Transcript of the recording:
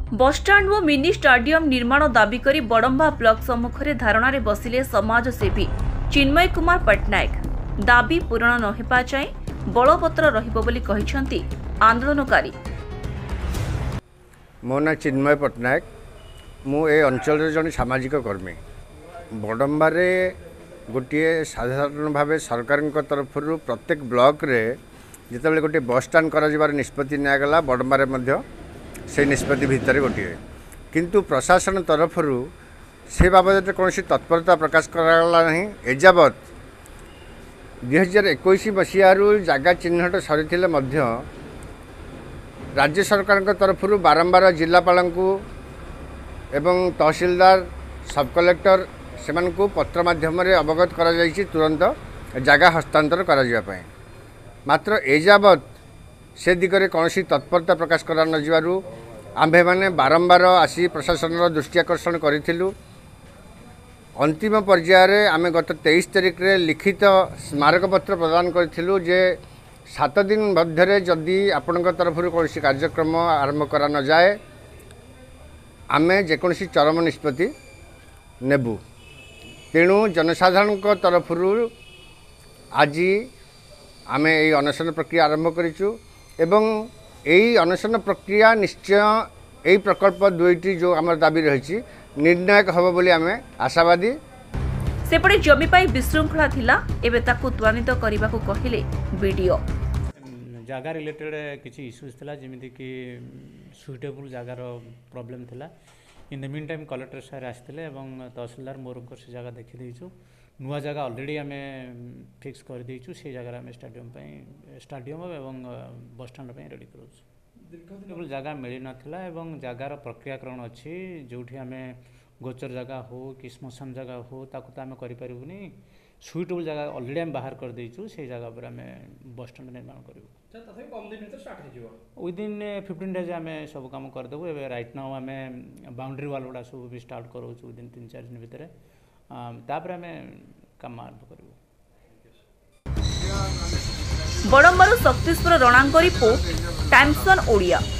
Bus stand और mini stadium निर्माण दाबी करी बड़म्बा ब्लॉक सम्मुख में धारणा रे बसिले समाजसेवी चिन्मय कुमार पट्टनायक। दाबी पूरण न हेबा जाय बलपत्र रहिबो बोली कहिसंती आंदोलनकारी। मो ना चिन्मय पट्टनायक, मु ए अंचल जन सामाजिक कर्मी। बड़म्बा रे गोटे साधारण भाव सरकार तरफ प्रत्येक ब्लॉक रे जिते गोटे बस स्टाण्ड कर निष्पत्ति निगला बड़म्बा से निष्पत्ति भितर गोटे किंतु प्रशासन तरफ से बाबद कौन तत्परता प्रकाश कराला नहीं। एजावत 2021 मसीह जगह चिन्हट सरी राज्य सरकार तरफ बारंबार जिलापाल एवं तहसीलदार सब कलेक्टर से पत्र माध्यम अवगत कर तुरंत जगह हस्तांतर कर मात्र एजावत से दिगरे कौन तत्परता प्रकाश करा न आम्भे मैंने बारंबार आसी प्रशासन दृष्टि आकर्षण करूँ। अंतिम पर्यायर आम गत 23 तारिख रे लिखित स्मारकपत्र प्रदान करूँ जे 7 दिन मध्य जदि आपण तरफ कौन कार्यक्रम आरंभ करा न जाए आम जेकोसी चरम निष्पत्ति नेबू। तेणु जनसाधारण तरफ आज आम ये अनशन प्रक्रिया आरंभ करूँ एवं यही अनशन प्रक्रिया निश्चय यही प्रकल्प दुईटी जो आम दाबी रही निर्णायक हम बोली आम आशावादी। सेपटे जमी पाई विशृंखला थिला एबे ताकू त्वरित करने को कहले वीडियो। जगह रिलेटेड किसी इश्यूज थिला जेमिति कि सुइटेबल जगार प्रॉब्लम थिला। In the mean time collector sir आसते एवं तहसीलदार मोर से जगह देखी देचु। नुआ जगह ऑलरेडी आम फिक्स कर देचु। से जगह आम स्टाडियम एवं बस स्टाण्ड रेडी करूँ। जगह मिल नाला एवं जगार प्रक्रियाकरण अच्छी जो आम गोचर जगह हो कि श्मशान जगह हो ताकू तो आम करें। सुइटेबल जगह ऑलरेडी आम बाहर कर देचु। से जगह पर आम बस स्टाण्ड निर्माण करूँ। विदिन 15 डेज आम सब कम करदेबू। ए राइट नाउ आम बाउंड्री वाल गुड़ा सब भी स्टार्ट करूँ विदिन 3-4 दिन भितर तापर आम काम आरंभ करूँ। बड़म्बारू Shaktishwar Ranang report Times One Odia.